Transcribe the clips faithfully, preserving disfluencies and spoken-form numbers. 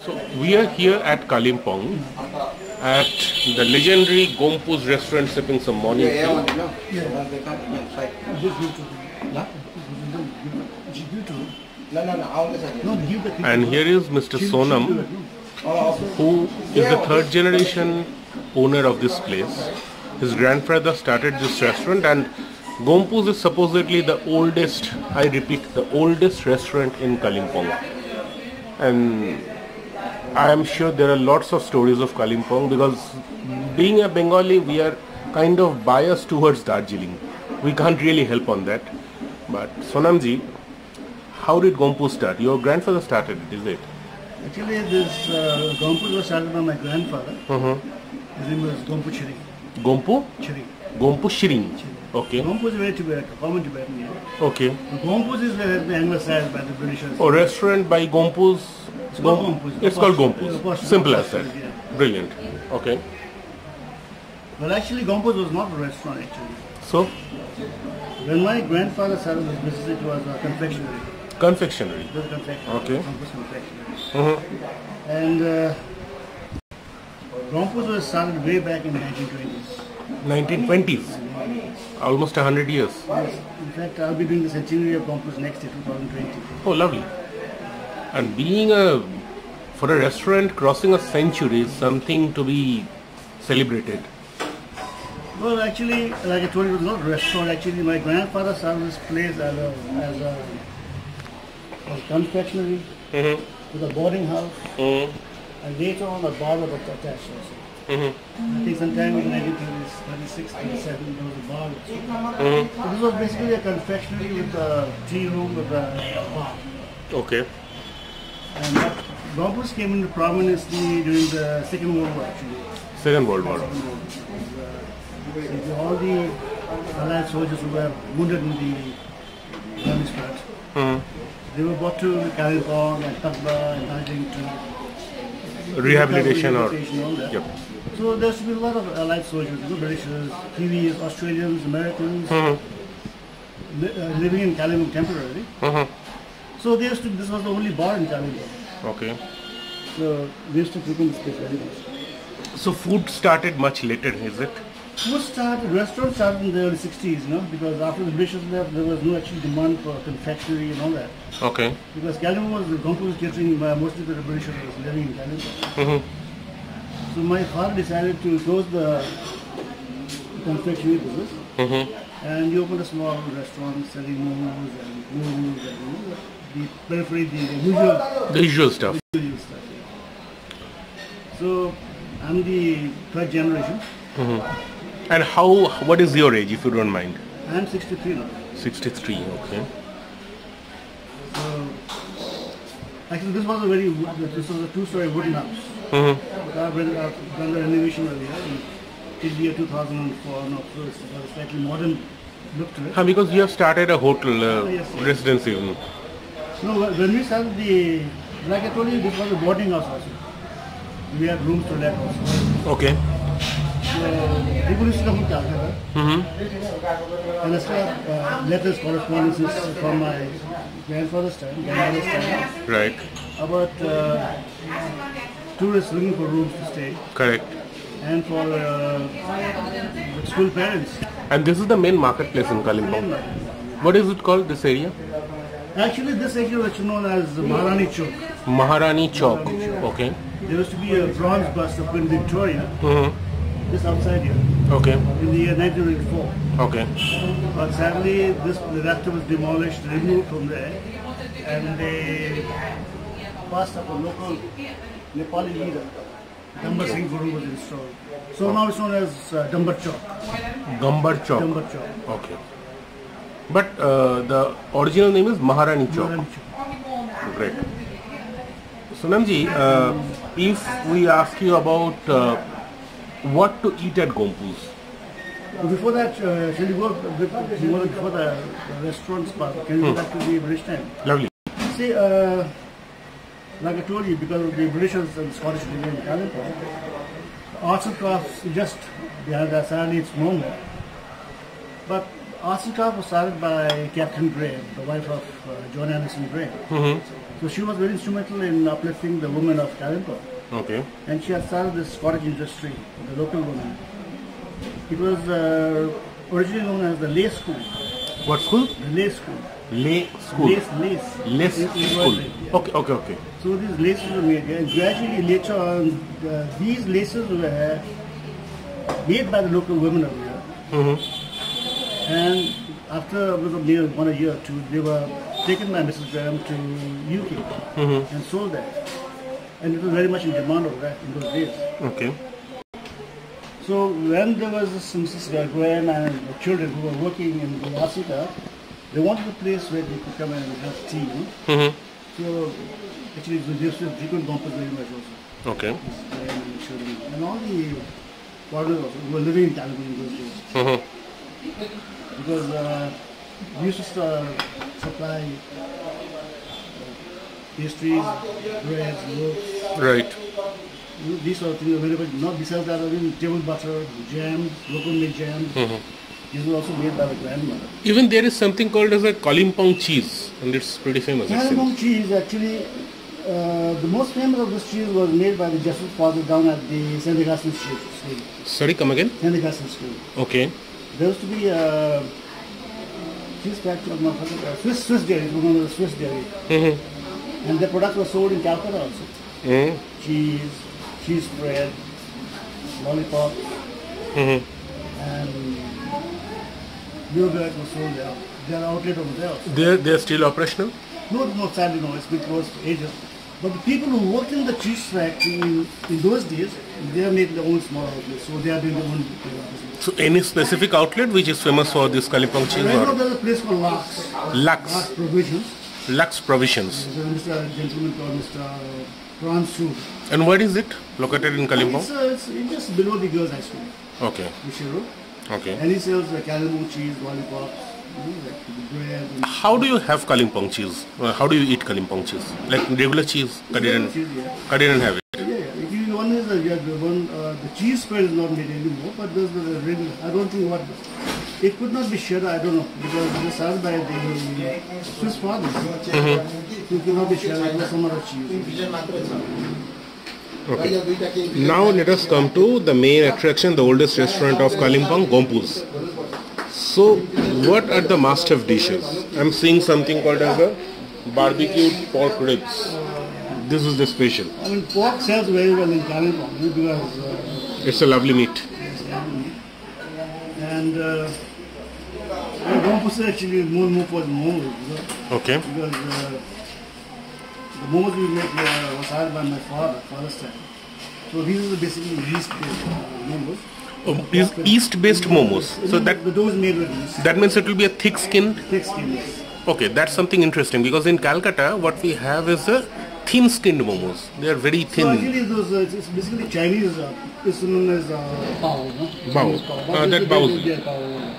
So we are here at Kalimpong at the legendary Gompu's restaurant sipping some morning tea. And here is Mister Sonam, who is the third generation owner of this place. His grandfather started this restaurant, and Gompu's is supposedly the oldest, I repeat, the oldest restaurant in Kalimpong. And I am sure there are lots of stories of Kalimpong, because being a Bengali, we are kind of biased towards Darjeeling. We can't really help on that. But Sonamji, how did Gompu start? Your grandfather started it, is it? Actually, this uh, Gompu was started by my grandfather. Uh-huh. His name was Gompu Chiri. Gompu? Chiri. Gompu Shiring. Okay. Gompu is very Tibetan, common Tibetan name. Okay. Gompu is has been anglicized by the Britishers. Oh, restaurant by Gompu's? It's called Gompu's. It's called Gompu's. Simple as that. Yeah. Brilliant. Okay. But actually, Gompu's was not a restaurant actually. So? When my grandfather started this business, it was a confectionery. Confectionery. It was a confectionery. Okay. Gompu's confectionery. Uh-huh. And uh, Gompu's was started way back in the nineteen twenties. nineteen twenties. Almost a hundred years. Yes. In fact, I'll be doing the centenary of Gompu's next year, twenty twenty. Oh, lovely. And being a, for a restaurant, crossing a century is something to be celebrated. Well, actually, like I told you, it was not a restaurant. Actually, my grandfather started this place as a, as a, as a confectionery, Mm-hmm. with a boarding house, Mm-hmm. and later on a bar was attached also. Mm-hmm. I think sometime in nineteen thirty-six, thirty-seven, there was a bar. Mm-hmm. So this was basically a confectionery with a tea room with a bar. Okay. And that Gompu's came into prominence during the Second World War, actually. Second World War. Second World War. So all the Allied soldiers who were wounded in the Burmese front, Mm-hmm. they were brought to Kalimpong and Takba and Darjeeling to Rehabilitation or... rehabilitation, all that. Yep. So there used to be a lot of Allied soldiers, you know, Britishers, Kiwis, Australians, Americans, Mm-hmm. li uh, living in Kalimpong temporarily. Mm-hmm. So they used to, this was the only bar in Kalimpong. Okay. So we used to frequent this place very much. So food started much later, is it? Food started, restaurants started in the early sixties, you know, because after the British left, there was no actual demand for confectionery and all that. Okay. Because Kalimpong was, Gompu was catering by mostly the British who was living in Kalimpong. Mm-hmm. So my father decided to close the confectionery business, Mm-hmm. and he opened a small restaurant selling momos and noodles and, you know, the periphery, the, the usual, The usual stuff. the usual stuff. Yeah. So I'm the third generation. Mm-hmm. And how, what is your age, if you don't mind? I'm sixty-three now. sixty-three, okay. So actually, this was a very wood- this was a two-story wooden house. Mm-hmm. I've done I've done the renovation earlier in till the year two thousand four. No, so it's got a slightly modern look to it. Ah, because you have started a hotel, uh, yes, yes. residency. even. No, when we started the, like I told you, this was a boarding house also. We had rooms to let also. Okay. So people used to come to Calcutta, Mm-hmm. and I still have uh, letters, correspondences from my grandfather's time, grandmother's time, Right. about uh, tourists looking for rooms to stay, Correct. and for uh, school parents. And this is the main marketplace in Kalimpong. What is it called, this area? Actually, this area was known as Maharani Chowk. Maharani Chowk. Okay. There used to be a bronze bust of Queen Victoria, Mm-hmm. just outside here, Okay. in the year nineteen eighty-four. Okay. But sadly, this the rector was demolished, removed from there, and they passed up a local Nepali leader. Dambar Singh Guru was installed. So now it's known as uh, Dambar Chowk. Gambar Chowk. Dambar Chowk. Okay. But uh, the original name is Maharani Chowk. Maharani Chowk. Great. Sonamji, uh, if we ask you about uh, what to eat at Gompu's. Before that, uh, shall we go before, before the restaurants part? Can you go back to the British time? Lovely. See, uh, like I told you, because of the Britishers and Scottish living in Kalimpong, arts and crafts just, they have their sadly it's no more. But Asika was started by Captain Gray, the wife of uh, John Anderson Gray. Mm-hmm. So she was very instrumental in uplifting the women of Kalimpong. Okay. And she had started this cottage industry, the local women. It was uh, originally known as the Lace School. What school? The Lace School. Lay school. Lace, lace. Lace Lace school. embroidery, yeah. Okay, okay, okay. So these laces were made, and gradually later on, uh, these laces were made by the local women over here. Mm-hmm. And after maybe one a year or two, they were taken by Missus Graham to U K Mm-hmm. and sold there. And it was very much in demand over there in those days. Okay. So when there was this Missus Graham and the children who were working in the Asika, they wanted a place where they could come and have tea. You know? Mm-hmm. So actually they used to frequent Gompas very much also. Okay. And, the children. And all the foreigners also who were living in Kalimpong in those days. Mm-hmm. Because uh, we used to uh, supply pastries, breads, loaves. Right. You know, these sort of things available. Not besides that, I mean, table butter, jams, local made jams. Mm-hmm. These were also made by the grandmother. Even there is something called as a Kalimpong cheese, and it's pretty famous. Kalimpong cheese actually, uh, the most famous of this cheese was made by the Jesuit father down at the Saint Augustine School. Sorry, come again? Saint Augustine School. Okay. There used to be a cheese factory, uh, Swiss, Swiss dairy, it was known as the Swiss dairy. Mm-hmm. And their products were sold in Calcutta also. Mm-hmm. Cheese, cheese spread, lollipops, Mm-hmm. and yogurt was sold there. Their outlet over there also. They're, they're still operational? No, no, sadly no, it's been closed for ages. But the people who worked in the cheese factory in, in those days, they have made their own small outlets, so they are doing their own business. So any specific outlet which is famous for this Kalimpong cheese? Right now Or? there's a place called Lux. Lux. Lux Provisions. Lux Provisions. There's a Mister gentleman called Mister Pransu. And where is it? Located in Kalimpong? It's, uh, it's, it's just below the girls' high school, Okay. Vishal. Okay. And he sells uh, Kalimpong cheese, lollipops, you know, like the bread. And How do you have Kalimpong cheese? Uh, how do you eat Kalimpong cheese? Like regular cheese? I didn't, cheese, yeah. I didn't have it. Yeah, yeah. If you, one is uh, yeah, the one uh, the cheese spread is not made anymore, but there's the regular. I don't think what it could not be cheddar. I don't know because it was served by the Swiss fathers. Mm-hmm. It could not be cheddar. It was some other cheese. Okay. Now let us come to the main attraction, the oldest restaurant of Kalimpong, Gompu's. So, what are the must-have dishes? I'm seeing something called as a barbecued pork ribs. This is the special. I mean, pork sells very well in Kalimpong because uh, It's a lovely meat. and uh, Gompu is actually more more for the momos. You know? Okay. Because uh, the momos we make uh, was started by my father, father's time. So these are basically yeast-based uh, momos. Oh, is yeast-based momos. So that the dough is made with yeast. that means it will be a thick-skinned. Thick skin, yes. Okay, that's something interesting because in Calcutta, what we have is a thin-skinned momos. They are very So thin. actually, those uh, it's basically Chinese. Uh, it's known as uh, bao. No? Bao. Chinese bao. Uh, that They- bao. they- they are bao.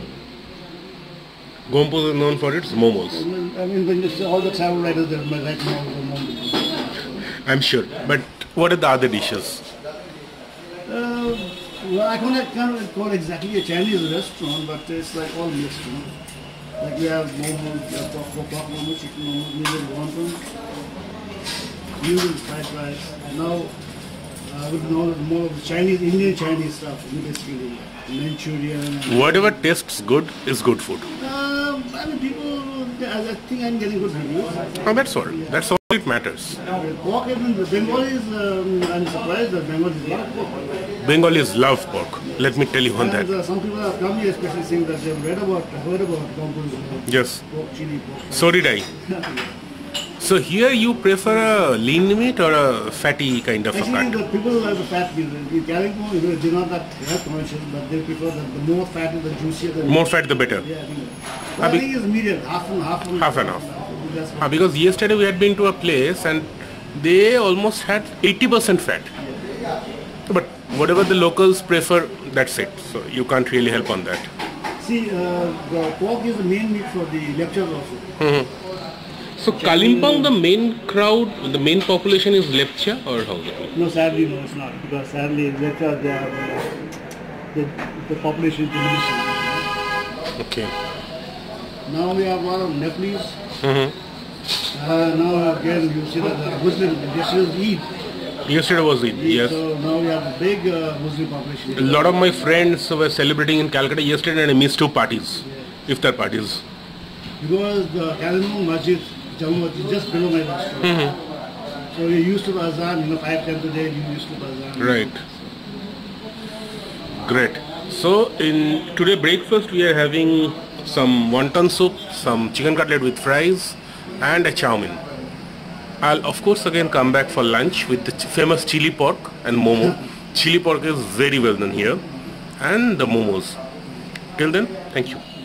Gompu is known for its momos. I mean, I mean, when you see all the travel writers, they're right now the momos. I'm sure. But what are the other dishes? Uh, well, I can't, I can't call exactly a Chinese restaurant, but it's like all mixed. You know? Like we have momos, we have pork, pork, pork momos, chicken momos, medium wonton, noodles, fried rice. And now, uh, with more, more of the Chinese, Indian Chinese stuff, you know, basically Manchurian. And, Whatever tastes good is good food. uh, I mean, people, I, I think I'm getting good reviews. Oh, that's all. That's all it matters. Pork, I mean, the Bengalis, um, I'm surprised that Bengalis love pork. Bengalis love pork. Let me tell you on And that. uh, some people have come here especially saying that they've read about, heard about Gompu's Yes. pork, chili pork. So did I. So here you prefer a lean meat or a fatty kind of a Actually, cut? the people have the fat meat. In Kalimpong, you know, they're not that health conscious, but they prefer that the more fat and the juicier the More fat the better. Yeah, I think. Ah, Well, I be- think it's medium, half and half. And Half and half. That's Ah, because yesterday we had been to a place and they almost had eighty percent fat. But whatever the locals prefer, that's it. So you can't really help on that. See, uh, the pork is the main meat for the lectures also. So Kalimpong, the main crowd, the main population is Lepcha or how is it? No, sadly, no, it's not. Because sadly, lectures, they are, uh, the, the population is diminishing. Okay. Now we have a lot of Nepalese. Mm-hmm. Uh, now again you see that the Muslim, yesterday was Eid. Yesterday was Eid, yes. So now we have a big uh, Muslim population. A lot of my friends were celebrating in Calcutta yesterday and I missed two parties, yeah. iftar parties. Because the Kalimpong Masjid, Jammu Masjid, is just below my restaurant. Mm-hmm. So we used to azan, you know, five times a day you used to azan. Right. Great. So in today breakfast we are having some wonton soup, some chicken cutlet with fries and a chow mein. I'll of course again come back for lunch with the ch famous chili pork and momo. Chili pork is very well done here and the momos. Till then, thank you.